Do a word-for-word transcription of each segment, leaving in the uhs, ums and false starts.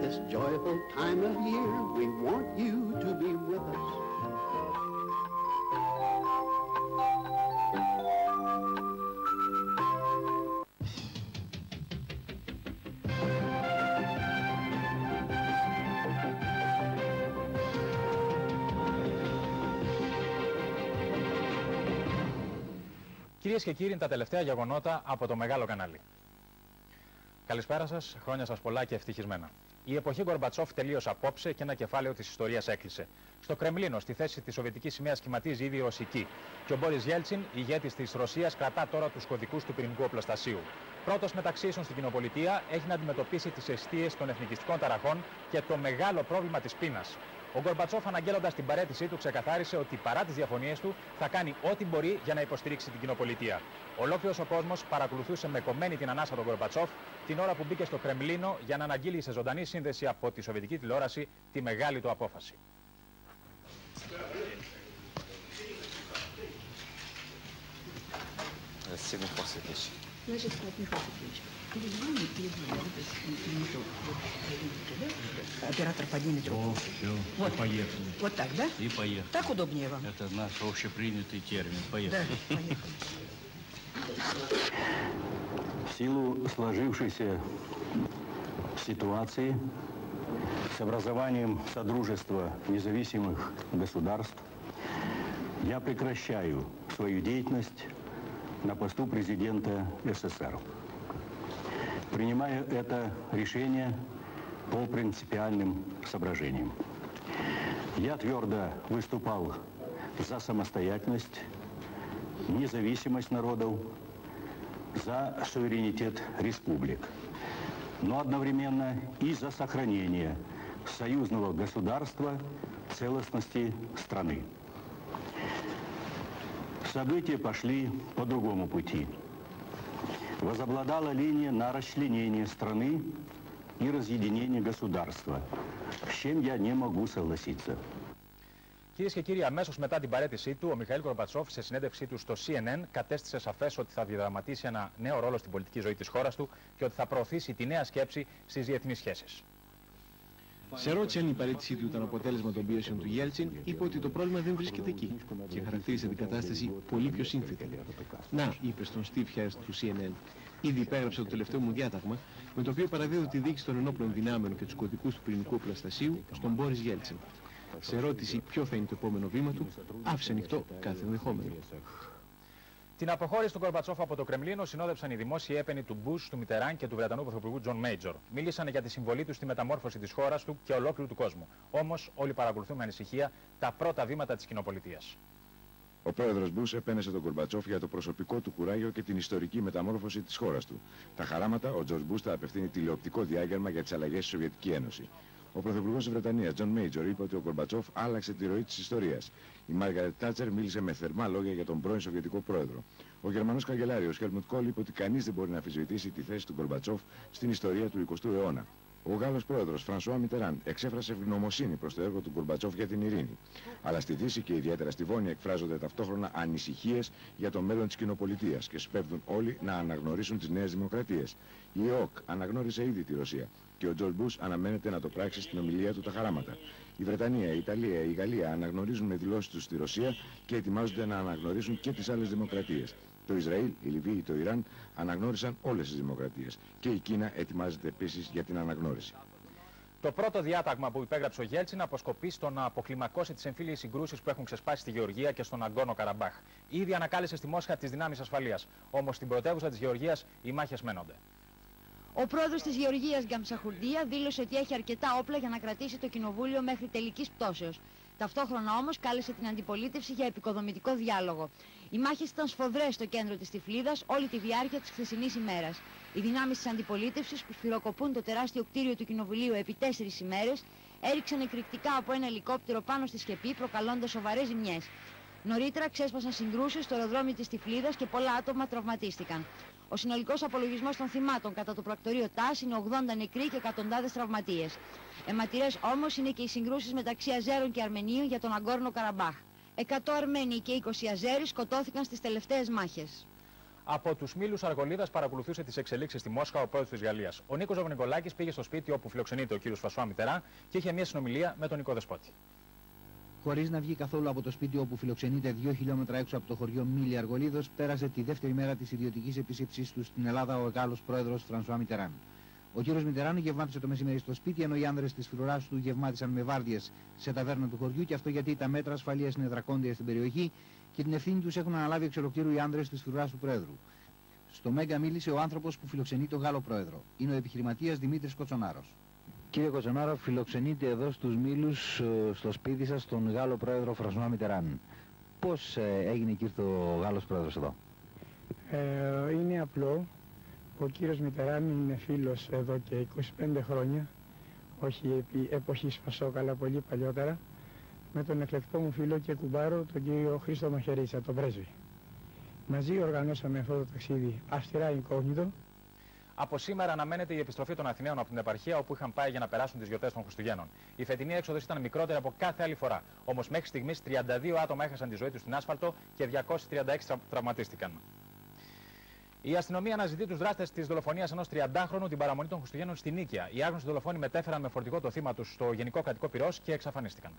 this joyful time of year, we want you to be with us. Κυρίες και κύριοι, τα τελευταία γεγονότα από το μεγάλο κανάλι. Καλησπέρα σας, χρόνια σας πολλά και ευτυχισμένα. Η εποχή Γκορμπατσόφ τελείωσε απόψε και ένα κεφάλαιο της ιστορίας έκλεισε. Στο Κρεμλίνο, στη θέση της σοβιετικής σημαίας σχηματίζει ήδη η ρωσική. Και ο Μπόρις Γέλτσιν, ηγέτης της Ρωσίας, κρατά τώρα τους κωδικούς του πυρηνικού οπλοστασίου. Πρώτος μεταξύ ίσων στην κοινοπολιτεία, έχει να αντιμετωπίσει τις αιστείες των εθνικιστικών ταραχών και το μεγάλο πρόβλημα της πείνας. Ο Γκορμπατσόφ, αναγγέλλοντας την παραίτησή του, ξεκαθάρισε ότι παρά τις διαφωνίες του θα κάνει ό,τι μπορεί για να υποστηρίξει την κοινοπολιτεία. Ολόκληρος ο κόσμος παρακολουθούσε με κομμένη την ανάσα τον Γκορμπατσόφ την ώρα που μπήκε στο Κρεμλίνο για να αναγγείλει σε ζωντανή σύνδεση από τη σοβιετική τηλεόραση τη μεγάλη του απόφαση. Оператор, поднимет руку. О, все, Вот. и поехали. Вот так, да? И поехали. Так удобнее вам? Это наш общепринятый термин. Да, Поехали. поехали. В силу сложившейся ситуации с образованием Содружества независимых государств я прекращаю свою деятельность на посту президента СССР. Принимаю это решение по принципиальным соображениям. Я твердо выступал за самостоятельность, независимость народов, за суверенитет республик, но одновременно и за сохранение союзного государства, целостности страны. События пошли по другому пути. Возобладала линия на расчленение страны и разъединение государства, с чем я не могу согласиться. Κυρίες και κύριοι, αμέσως μετά την παραίτησή του, ο Μιχαήλ Γκορμπατσόφ σε συνέντευξή του στο σι εν εν κατέστησε σαφές ότι θα διαδραματίσει ένα νέο ρόλο στην πολιτική ζωή της χώρας του και ότι θα προωθήσει τη νέα σκέψη στις διεθνείς σχέσεις. Σε ρώτησε αν η παραίτησή του ήταν αποτέλεσμα των πιέσεων του Γέλτσιν, είπε ότι το πρόβλημα δεν βρίσκεται εκεί και χαρακτήρισε την κατάσταση πολύ πιο σύνθετη. Να, είπε στον Στιβ Χέρστ του σι εν εν, ήδη υπέγραψε το τελευταίο μου διάταγμα, με το οποίο παραδίδω τη δίκηση των ενόπλων δυνάμεων και τους κωδικούς του πυρηνικού οπλοστασίου στον Μπόρις Γέλτσιν. Σε ερώτηση ποιο θα είναι το επόμενο βήμα του, άφησε ανοιχτό κάθε ενδεχόμενο. Την αποχώρηση του Γκορμπατσόφ από το Κρεμλίνο συνόδευσαν οι δημόσιοι έπαινοι του Μπούς, του Μιτεράν και του Βρετανού Πρωθυπουργού Τζον Μέιτζορ. Μίλησαν για τη συμβολή του στη μεταμόρφωση της χώρας του και ολόκληρου του κόσμου. Όμως, όλοι παρακολουθούν με ανησυχία τα πρώτα βήματα της κοινοπολιτείας. Ο πρόεδρος Μπούς επένεσε τον Γκορμπατσόφ για το προσωπικό του κουράγιο και την ιστορική μεταμόρφωση της χώρας του. Τα χαράματα, ο Τζορτζ Μπούς θα απευθύνει τηλεοπτικό διάγγελμα για τις αλλαγές στη Σοβιετική Ένωση. Ο πρωθυπουργός της Βρετανίας, Τζον Μέιτζορ, είπε ότι ο Γκορμπατσόφ άλλαξε τη ροή της ιστορίας. Η Μάργαρετ Τάτσερ μίλησε με θερμά λόγια για τον πρώην Σοβιετικό πρόεδρο. Ο Γερμανός καγκελάριος Χέλμουτ Κόλ είπε ότι κανείς δεν μπορεί να αμφισβητήσει τη θέση του Γκορμπατσόφ στην ιστορία του εικοστού αιώνα. Ο Γάλλος πρόεδρος Φρανσουά Μιτεράν εξέφρασε ευγνωμοσύνη προς το έργο του Γκορμπατσόφ για την ειρήνη. Αλλά στη Δύση και ιδιαίτερα στη Βόνια εκφράζονται ταυτόχρονα ανησυχίες για το μέλλον της κοινοπολιτείας και σπέβδουν όλοι να αναγνωρίσουν τις νέες δημοκρατίες. Η ΕΟΚ αναγνώρισε ήδη τη Ρωσία και ο Τζορτζ Μπούς αναμένεται να το πράξει στην ομιλία του τα χαράματα. Η Βρετανία, η Ιταλία, η Γαλλία αναγνωρίζουν με δηλώσεις τους τη Ρωσία και ετοιμάζονται να αναγνωρίσουν και τις άλλες δημοκρατίες. Το Ισραήλ, η Λιβύη, το Ιράν αναγνώρισαν όλες τις δημοκρατίες και η Κίνα ετοιμάζεται επίσης για την αναγνώριση. Το πρώτο διάταγμα που υπέγραψε ο Γέλτσιν αποσκοπεί στο να αποκλιμακώσει τις εμφύλιες συγκρούσεις που έχουν ξεσπάσει στη Γεωργία και στον Αγκόρνο Καραμπάχ. Ήδη ανακάλεσε στη Μόσχα τις δυνάμεις ασφαλείας. Όμως στην πρωτεύουσα της Γεωργίας οι μάχες μένονται. Ο πρόεδρος της Γεωργίας Γκαμσαχουρντία δήλωσε ότι έχει αρκετά όπλα για να κρατήσει το κοινοβούλιο μέχρι τελικής πτώσεως. Ταυτόχρονα όμως κάλεσε την αντιπολίτευση για επικοδομητικό διάλογο. Οι μάχες ήταν σφοδρές στο κέντρο της Τυφλίδας όλη τη διάρκεια της χθεσινής ημέρας. Οι δυνάμεις της αντιπολίτευσης που σφυροκοπούν το τεράστιο κτίριο του κοινοβουλίου επί τέσσερις ημέρες έριξαν εκρηκτικά από ένα ελικόπτερο πάνω στη σκεπή προκαλώντας σοβαρές ζημιές. Νωρίτερα ξέσπασαν συγκρούσεις στο αεροδρόμιο της Τυφλίδας και πολλά άτομα τραυματίστηκαν. Ο συνολικός απολογισμός των θυμάτων κατά το πρακτορείο ΤΑΣ είναι ογδόντα νεκροί και εκατοντάδες τραυματίες. Αιματηρές όμως είναι και οι συγκρούσεις μεταξύ Αζέρων και Αρμενίων για τον Αγκόρνο Καραμπάχ. εκατό Αρμένοι και είκοσι Αζέροι σκοτώθηκαν στις τελευταίες μάχες. Από τους Μήλους Αργολίδας παρακολουθούσε τις εξελίξεις στη Μόσχα ο πρόεδρος της Γαλλίας. Ο Νίκος Ζαβονικολάκης πήγε στο σπίτι όπου φιλοξενείται ο κύριος Φρανσουά Μιτεράν και είχε μια συνομιλία με τον Νικό Δεσπότη. Χωρίς να βγει καθόλου από το σπίτι όπου φιλοξενείται δύο χιλιόμετρα έξω από το χωριό Μήλοι Αργολίδος, πέρασε τη δεύτερη μέρα της ιδιωτικής επίσκεψής του στην Ελλάδα ο Γάλλος πρόεδρος Φρανσουά Μιτεράν. Ο κύριος Μιτεράν γευμάτισε το μεσημέρι στο σπίτι, ενώ οι άνδρες της φρουράς του γευμάτισαν με βάρδιες σε ταβέρνα του χωριού, και αυτό γιατί τα μέτρα ασφαλείας είναι δρακόντια στην περιοχή και την ευθύνη τους έχουν αναλάβει εξ ολοκλήρου οι άνδρες της φρουράς του πρόεδρου. Στο Μέγκα μίλησε ο άνθρωπος που φιλοξενεί τον Γάλλο πρόεδρο. Είναι ο επιχειρηματίας Δημήτρης Κοτσονάρος. Κύριε Κοτσονάρο, φιλοξενείτε εδώ στους Μήλους, στο σπίτι σας, τον Γάλλο πρόεδρο Φρανσουά Μιτεράν. Πώς έγινε και ήρθε ο Γάλλος πρόεδρος εδώ? Ε, είναι απλό. Ο κύριος Μιτεράν είναι φίλος εδώ και είκοσι πέντε χρόνια, όχι επί εποχής Φασόκ, αλλά πολύ παλιότερα, με τον εκλεκτό μου φίλο και κουμπάρο, τον κύριο Χρήστο Μαχαιρίτσα, τον πρέσβη. Μαζί οργανώσαμε αυτό το ταξίδι αυστηρά incognito. Από σήμερα αναμένεται η επιστροφή των Αθηναίων από την επαρχία όπου είχαν πάει για να περάσουν τις γιορτές των Χριστουγέννων. Η φετινή έξοδος ήταν μικρότερη από κάθε άλλη φορά. Όμως μέχρι στιγμής τριάντα δύο άτομα έχασαν τη ζωή τους στην άσφαλτο και διακόσιοι τριάντα έξι τραυματίστηκαν. Η αστυνομία αναζητεί τους δράστες της δολοφονίας ενός τριαντάχρονου την παραμονή των Χριστουγέννων στη Νίκαια. Οι άγνωστοι δολοφόνοι μετέφεραν με φορτηγό το θύμα τους στο Γενικό Κρατικό Πυρός και εξαφανίστηκαν.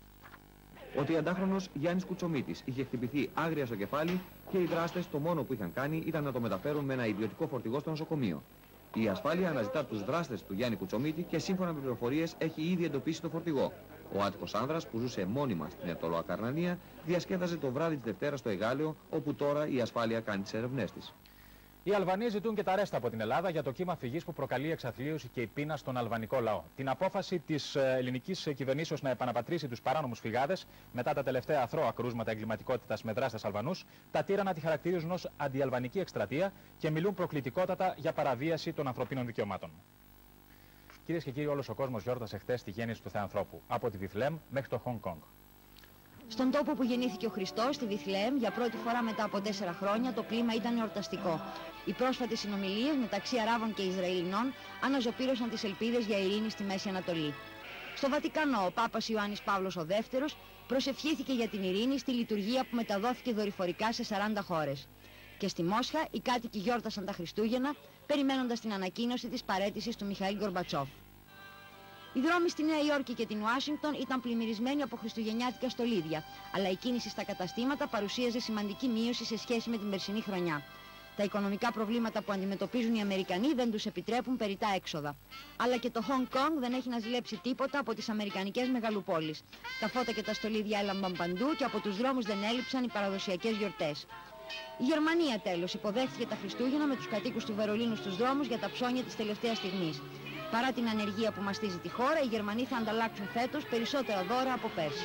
Ο τριαντάχρονος Γιάννης Κουτσομίτης είχε χτυπηθεί άγρια στο κεφάλι και οι δράστες το μόνο που είχαν κάνει ήταν να το μεταφέρουν με ένα ιδιωτικό φορτηγό στο νοσοκομείο. Η ασφάλεια αναζητά τους δράστες του Γιάννη Κουτσομίτη και σύμφωνα με πληροφορίες έχει ήδη εντοπίσει το φορτηγό. Ο άτυχος άνδρας που ζούσε μόνιμα στην Ερτολοακαρνανία διασκέδαζε το βράδυ της Δευτέρας στο Εγάλεο, όπου τώρα η ασφάλεια κάνει τις ερευνές της. Οι Αλβανοί ζητούν και τα ρέστα από την Ελλάδα για το κύμα φυγής που προκαλεί εξαθλίωση και η πείνα στον αλβανικό λαό. Την απόφαση της ελληνικής κυβερνήσεως να επαναπατρίσει τους παράνομους φυγάδες μετά τα τελευταία αθρώα κρούσματα εγκληματικότητας με δράστες Αλβανούς, τα τύρανα τη χαρακτηρίζουν ως αντιαλβανική εκστρατεία και μιλούν προκλητικότατα για παραβίαση των ανθρωπίνων δικαιωμάτων. Κυρίες και κύριοι, όλος ο κόσμος γιόρτασε χτες τη γέννηση του Θεανθρώπου, από τη Βιθλέμ μέχρι το Χονγκ Κονγκ. Στον τόπο που γεννήθηκε ο Χριστός, στη Βιθλεέμ, για πρώτη φορά μετά από τέσσερα χρόνια, το κλίμα ήταν εορταστικό. Οι πρόσφατες συνομιλίες μεταξύ Αράβων και Ισραηλινών αναζωπήρωσαν τις ελπίδες για ειρήνη στη Μέση Ανατολή. Στο Βατικανό, ο Πάπας Ιωάννης Παύλος ο Δεύτερος προσευχήθηκε για την ειρήνη στη λειτουργία που μεταδόθηκε δορυφορικά σε σαράντα χώρες. Και στη Μόσχα, οι κάτοικοι γιόρτασαν τα Χριστούγεννα, περιμένοντας την ανακοίνωση της παραίτησης του Μιχαήλ Γκορμπατσόφ. Οι δρόμοι στη Νέα Υόρκη και την Ουάσιγκτον ήταν πλημμυρισμένοι από χριστουγεννιάτικα στολίδια, αλλά η κίνηση στα καταστήματα παρουσίαζε σημαντική μείωση σε σχέση με την περσινή χρονιά. Τα οικονομικά προβλήματα που αντιμετωπίζουν οι Αμερικανοί δεν τους επιτρέπουν περιττά έξοδα. Αλλά και το Χονγκ Κονγκ δεν έχει να ζηλέψει τίποτα από τις αμερικανικές μεγαλοπόλεις. Τα φώτα και τα στολίδια έλαμπαν παντού και από τους δρόμους δεν έλειψαν οι παραδοσιακές γιορτές. Η Γερμανία τέλος υποδέχθηκε τα Χριστούγεννα με τους κατοίκους του Βερολίνου στους δρόμους για τα ψώνια της τελευταίας στιγμής. Παρά την ανεργία που μαστίζει τη χώρα, οι Γερμανοί θα ανταλλάξουν φέτος περισσότερα δώρα από πέρσι.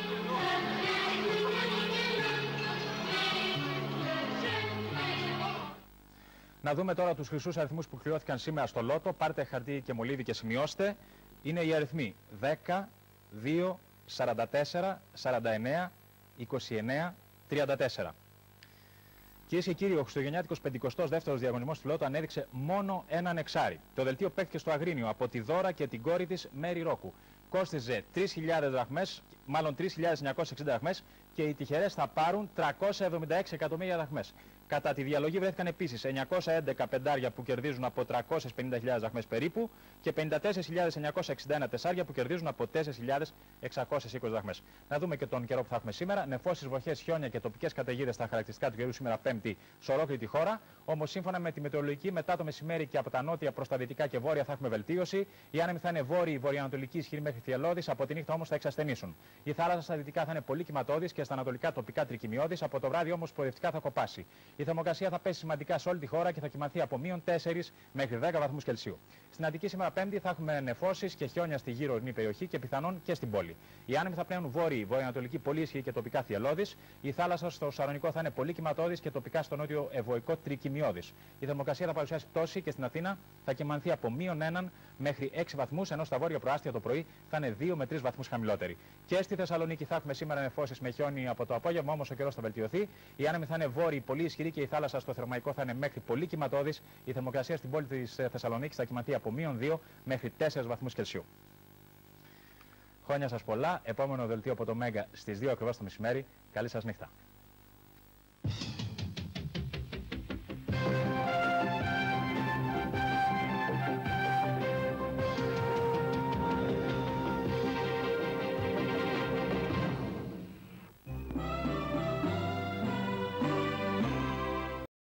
Να δούμε τώρα τους χρυσούς αριθμούς που κληρώθηκαν σήμερα στο Λότο. Πάρτε χαρτί και μολύβι και σημειώστε. Είναι οι αριθμοί δέκα, δύο, σαράντα τέσσερα, σαράντα εννέα, είκοσι εννέα, τριάντα τέσσερα. Κυρίες και κύριοι, ο χριστουγεννιάτικος πενηκοστός δεύτερος διαγωνισμός του Λότο ανέδειξε μόνο έναν εξάρι. Το δελτίο παίχθηκε στο Αγρίνιο από τη Δώρα και την κόρη της Μέρι Ρόκου. Κόστιζε τρεις χιλιάδες δραχμές, μάλλον τρεις χιλιάδες εννιακόσιες εξήντα δραχμές και οι τυχερές θα πάρουν τριακόσια εβδομήντα έξι εκατομμύρια δραχμές. Κατά τη διαλογή βρέθηκαν επίσης εννιακόσια έντεκα πεντάρια που κερδίζουν από τριακόσιες πενήντα χιλιάδες δραχμές περίπου και πενήντα τέσσερις χιλιάδες εννιακόσια εξήντα ένα τεσσάρια που κερδίζουν από τέσσερις χιλιάδες εξακόσιες είκοσι δραχμές. Να δούμε και τον καιρό που θα έχουμε σήμερα. Νεφώσεις, βροχές, χιόνια και τοπικές καταιγίδες στα χαρακτηριστικά του καιρού σήμερα Πέμπτη σε ολόκληρη τη χώρα. Όμως σύμφωνα με τη μετεωρολογική, μετά το μεσημέρι και από τα νότια προς τα δυτικά και βόρεια θα έχουμε βελτίωση. Οι άνεμοι θα είναι βόρειοι, βορειοανατολικοί, ισχυροί μέχρι θυελλώδης, από τη νύχτα όμως θα εξασθενήσουν. Η θάλασσα στα δυτικά θα είναι πολύ κυματώδης και στα ανατολικά τοπικά τρικυμιώδης, από το βράδυ όμως προοδευτικά θα κοπάσει. Η θερμοκρασία θα πέσει σημαντικά σε όλη τη χώρα και θα κυμανθεί από μείον τέσσερις μέχρι δέκα βαθμούς Κελσίου. Στην Αττική σήμερα Πέμπτη θα έχουμε νεφώσεις και χιόνια στη γύρω ορεινή περιοχή και πιθανόν και στην πόλη. Οι άνεμοι θα πλέουν βόρειοι, βορειοανατολικοί, πολύ ισχυροί και τοπικά θυελλώδης. Η θάλασσα στο Σαλονικό θα είναι πολύ κυματώδης και τοπικά στο νότιο ευωικό τρικυμιώδης. Η θερμοκρασία θα παρουσιάσει πτώση και στην Αθήνα θα κυμανθεί από μείον έναν μέχρι έξι βαθμούς, ενώ στα βόρεια προάστια το πρωί θα είναι δύο με τρεις βαθμούς χαμηλότερη. Και στη Θεσσαλονίκη θα έχουμε σήμερα νεφώσεις με χιόνι από το απόγευμα, όμως ο καιρός θα βελτιωθεί. Οι άνεμοι θα είναι βόρειοι, πολύ ισχυροί και η θάλασσα στο Θερμαϊκό θα είναι μέχρι πολύ κυματώδης. Η θερμοκρασία στην πόλη της Θεσσαλονίκης θα κυμανθεί από μείον δύο μέχρι τέσσερις βαθμούς Κελσίου. Χρόνια σας πολλά. Επόμενο δελτίο από το Μέγκα στις δύο ακριβώς το μεσημέρι. Καλή σας νύχτα.